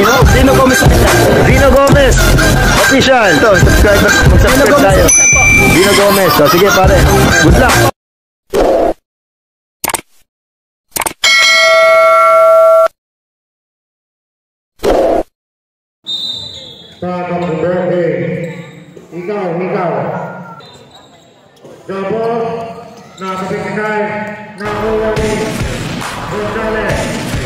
Dino Gomez. Dino Gomez. Official. Ito, mag-subscribe tayo. Dino Gomez. So, sige pare. Good luck. Happy birthday. Ikaw. Double. Nakapikitay. Nakulani. Gonzales.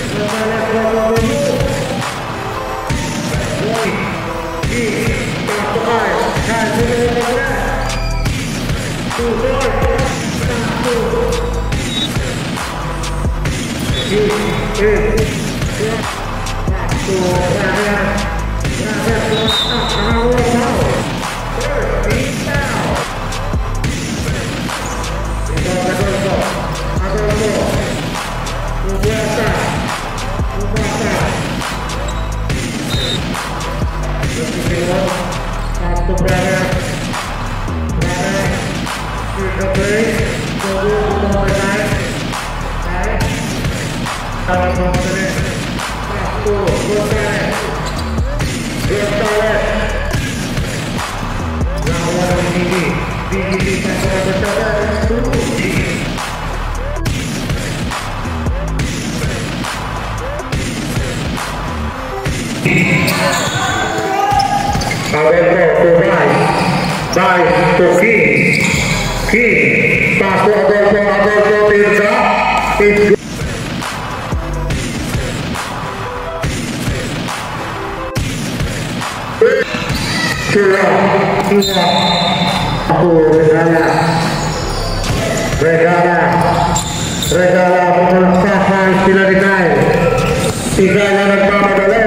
Regala pengesahan sila dinaik. Tiga yang nagmamadali.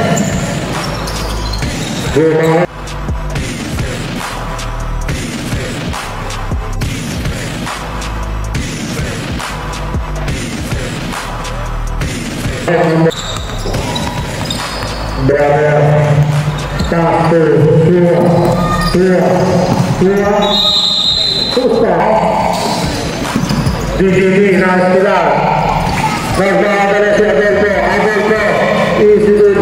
Berada satu, dua, susah. Di sini nasional. Berada dari Adelko, isi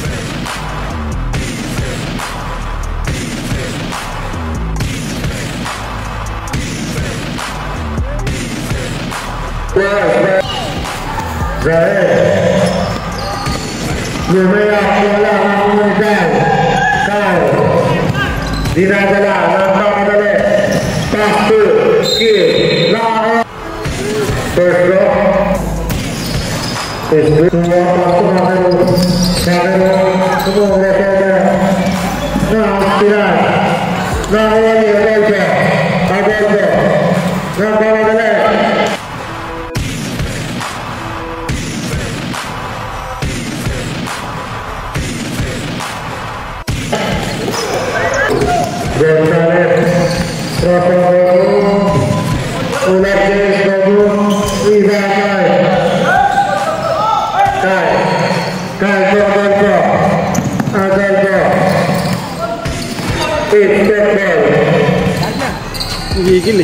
gigil eh.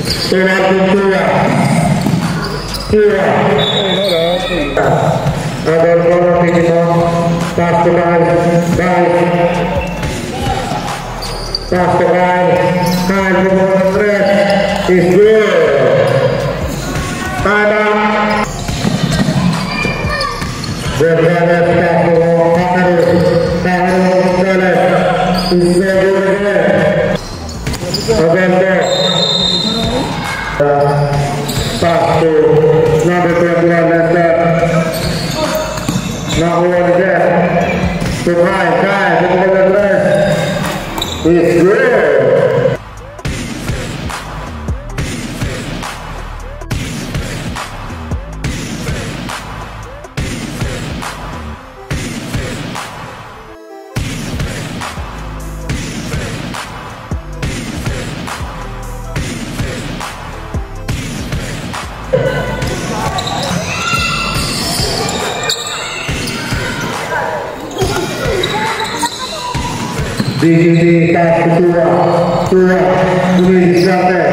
Di tas kedua ini sampai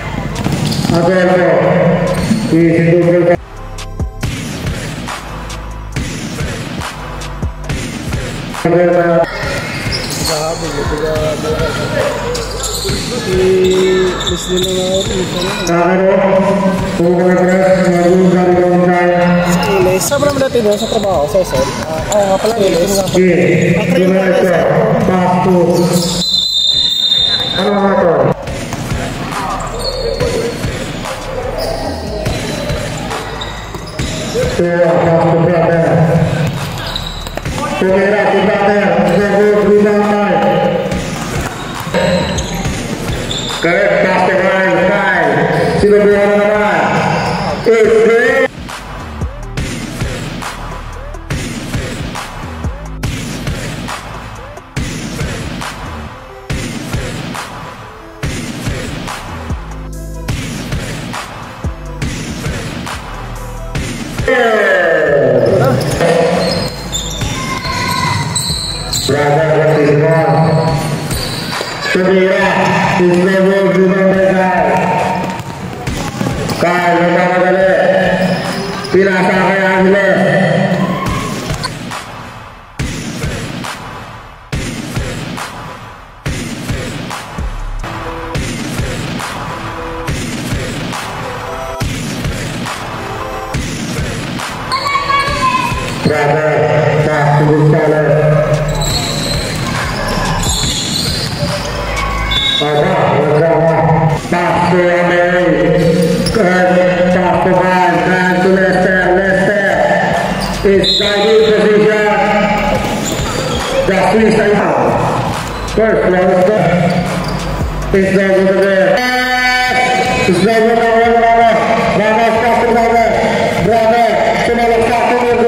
ada di situ Sa berapa dati doon sa trabaho, sa SL? Oo nga pala, ito nga pala. Ano nga ito? Tumira, brother. Correct, faster line, 5. Sino buwan na naman? 8, 3. Brother, what is wrong? Tumira, is never given by God. Kyle, nagmamadali. Pinasa kay Angeles. Brother, back to the seller. Back to America. Back to Van. Van to Leicester. Leicester is driving position. The Swiss are out. First, let's go. It's over there. It's over there. Brother, stop the brother. Brother, sumalak sa akin yung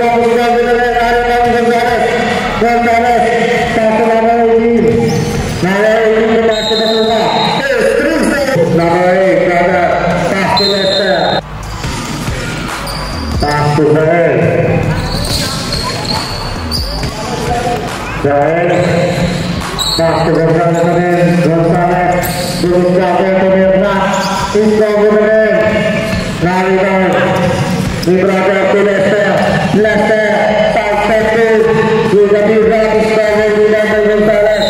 Gonzales. Stop the brother. Now, back to the brother. Number 8, brother. Pass to Leicester. Pass to Zael. Zael. Pass to Gonzales again. Gonzales. Gonzales to Mirna. It's over again. Now we go. The brother to Leicester. Leicester. 5 seconds. With the big run is covered. Remember Gonzales.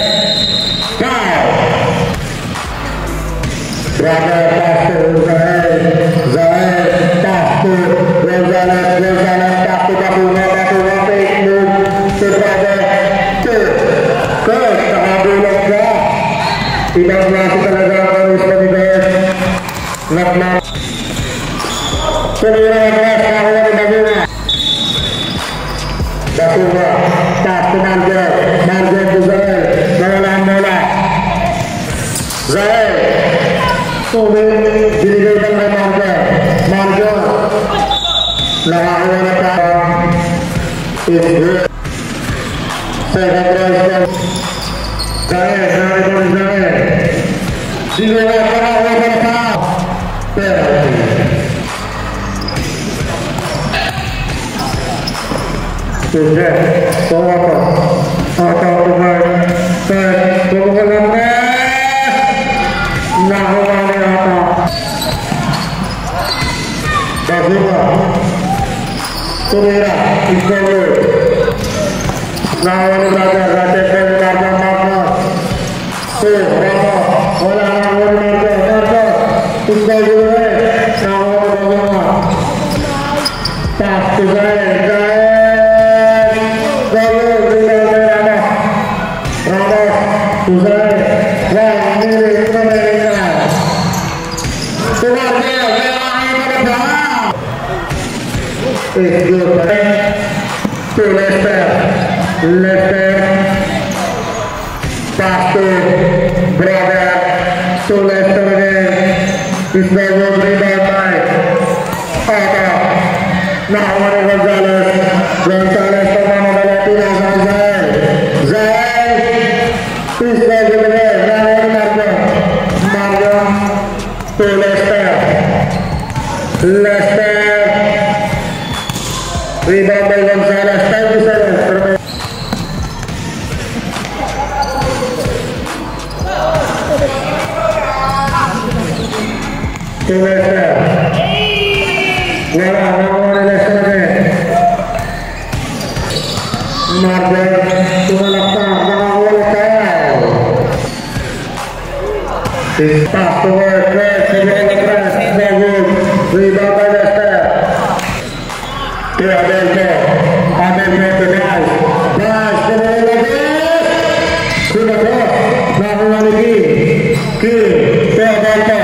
Brother, pass to Zael. Zael, pass to Gonzales. Gonzales, pass to Bakuna. Bakuna, fake move to brother. Good. Nakabulog ka. Ibang klase talaga ang karos na ni Zael. Nakna. Tumira ang class. Nakakuha ni Bakuna. Bakuna, pass to Margot. Margot to Zael. Nawala ang bola. Zael. Binigay ng kay Margot. Nakakuha na pa. Second round. Zael, narito ni Zael. Binigay na nakakuha na pa. Penalty. Hindi. Bawa pa. Ataw kumay. Bawa lang na. Nakakuha na yata. Bakuna. Tumira. Iskover. Nakakuha na brother. Rated na yung Margot Margot. Ramo. Wala na ako ni Margot. Margot. Iskover na eh. Nakakuha na Bakuna. Pass to Zael. Zael. Zael. Ramo. To Zael. One minute. It's good. To Leicester. Leicester. Pass to brother. To Leicester again. It's the good rebound by Otto. Now one of Gonzales. Gonzales to Manobala. Zael. Zael. It's the good again. Now one Margot. Margot. To Leicester. Leicester. Rebound by Gonzales. 5-7. To Leicester. Wala. Nakakuha ni Leicester again. Marvel tumalaktak nakawala tayo. Stop to work, press, again, press, forward, rebound by Lester. Adelko to Bas. Bas, pumula Bas! Sumato, nakuha ni Kim, Adelko.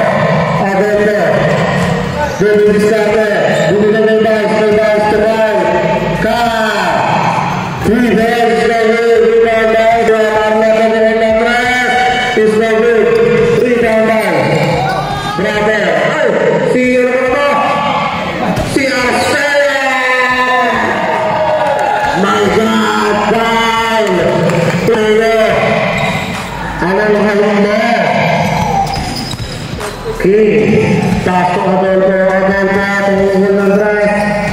Gabi diskarte, bumili may Bas, tabay. Ka! Rebound, rebound, is no good. Rebound down. Brother. Si Arceo. My God, down. Pero, anong halong mo? King. Pasok Adelko. Tungulong ng drive.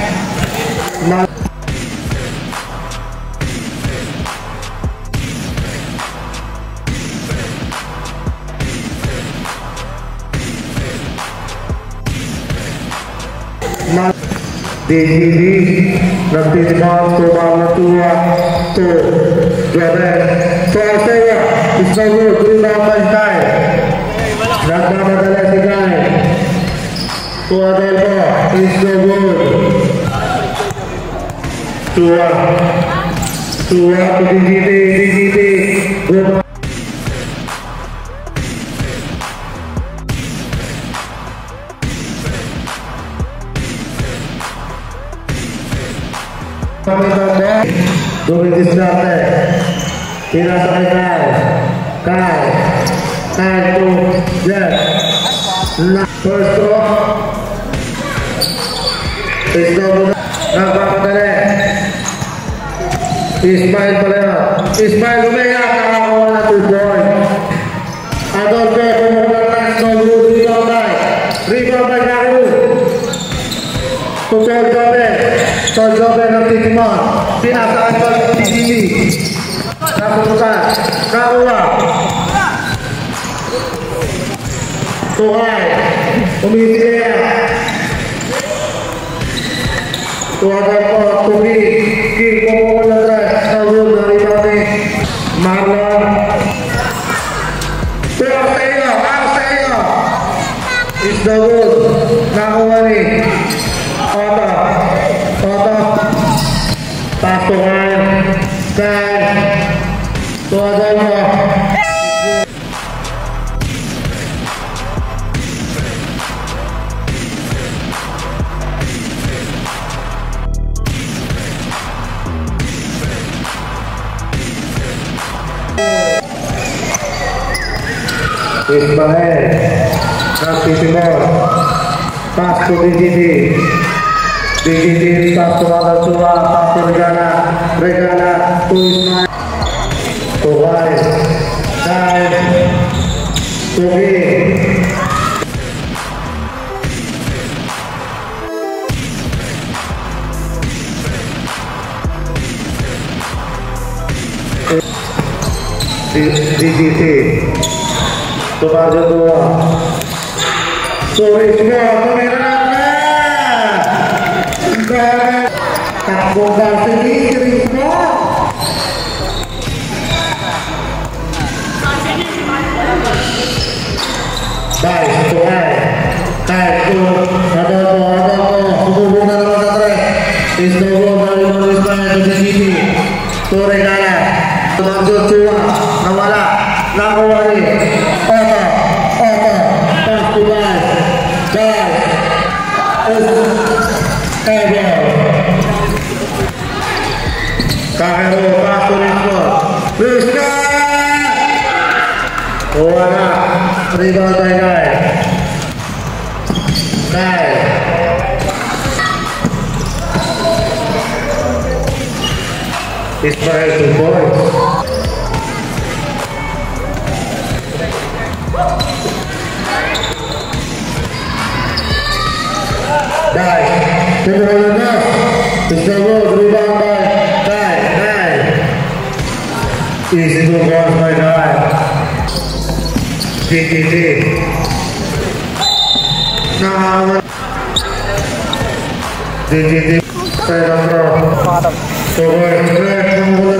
DGD nagtitibang tumamatua to Gaben to Arceo is no good, rebound by Guy. Nagmamadala si Guy to Adelko is no good. Tua to DGD rebound. Double distracted. Pinasa kay Kyle to Jeff. First throw. Nagpapadali. Ismail pala. Ismail umiyak. Nakakuha na 2 points. Adolfo kumukuha na no good. Rebound by Gaku. Tutol Jobe nagtitimon. Pinasaan ko ng PGD. Naputukan. Nakuha. Tuhay. Umitigaya. Tuwagan ko. Tugi. King kumukuha na drive. Nagod na rebound ni Marlon. Arceo. Is the good. Nakuha ni Otto. Pasukan. Dan. Tuwagan mo. Ismail. Nagtitimon. Pas to DGD. DGD pas to Alatua. Pas to Regana to Ismail. Tuhay. Dan. Tugi. DGD. Tumarjo dua. Sorry semua, pemirsa. Tak bongkar sendiri semua. Baik, Tuhan. Itu ada hubungan dengan Satre. Istimewa dari Malaysia ke sini. Regala. Tumarjo dua. Nawala. Nakawari. Otto. Pas to Guy. Kakero pas to Rizko. Wala. Rebound by Guy. Ismail 2 points. Guy. Rebound by Guy. Easy 2 points by Guy. DGD. DGD. Saya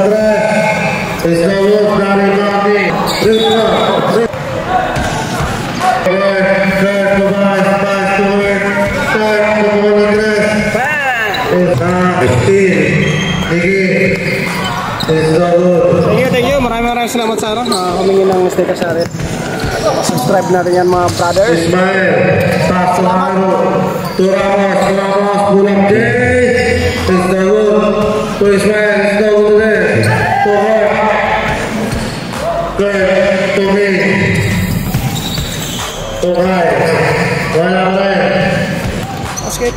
is no good. Thank you. Maraming salamat sa humingi ng sticker sa atin. Subscribe natin yan mga brothers. Ismail, Pasumaro, Turamos, Bulang J, is no good. To Ismail, is no good there. To her. Good, to me. To Kai. Wala ka. Basket.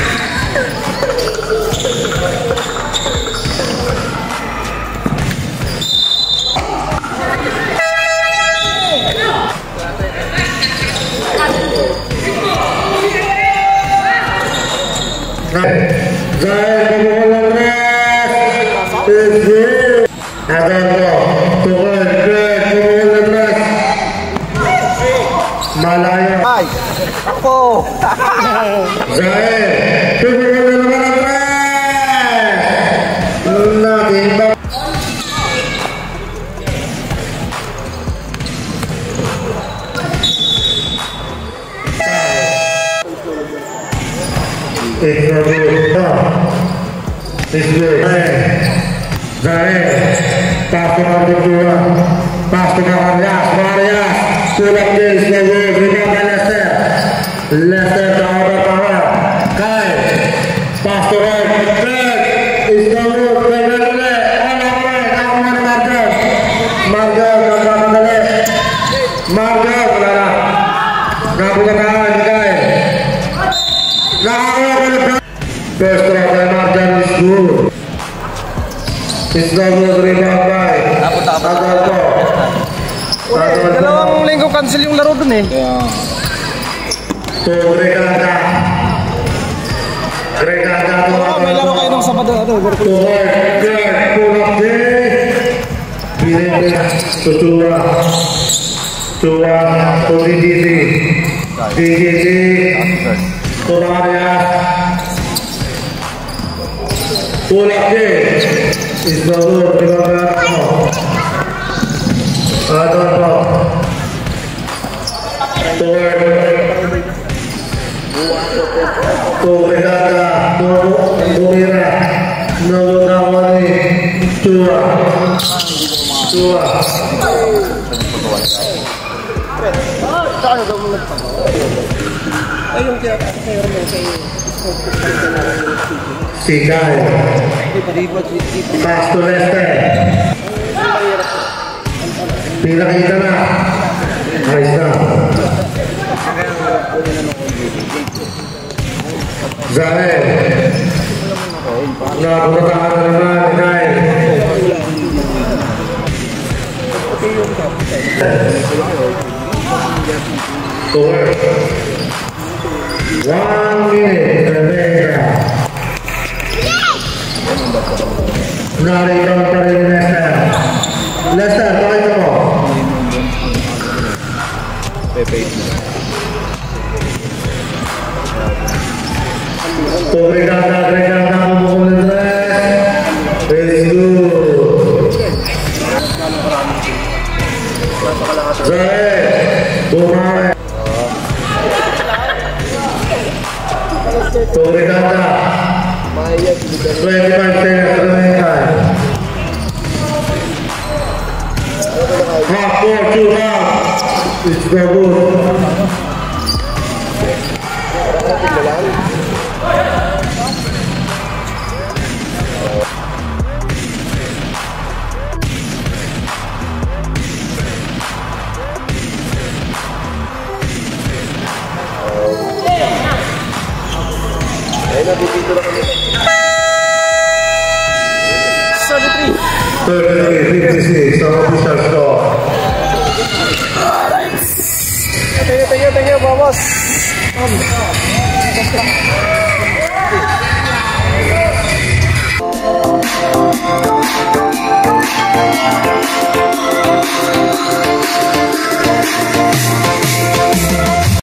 Zahir kemudian res Tujuh Agar kok Turun kemudian res Malaya Ay! Ako! Zahir kemudian res Natimbang Dalawang linggo cancel yung laro dun eh. May laro kayo nung Sabado. Sikai Pasto Leste Pinakita na ayos na Zahir Napunatahan na naman Sikai Score 1 minute Rebecca Narito pa rin Lester. Lester, pakita mo. Greganda kumukul ng dress. Very good. Zahir, bumawi. Greganda 25 seconds remaining time. Half court, 2 half. It's no good. Dito lang kami. 33-56, ang official score. Thank you, vamos.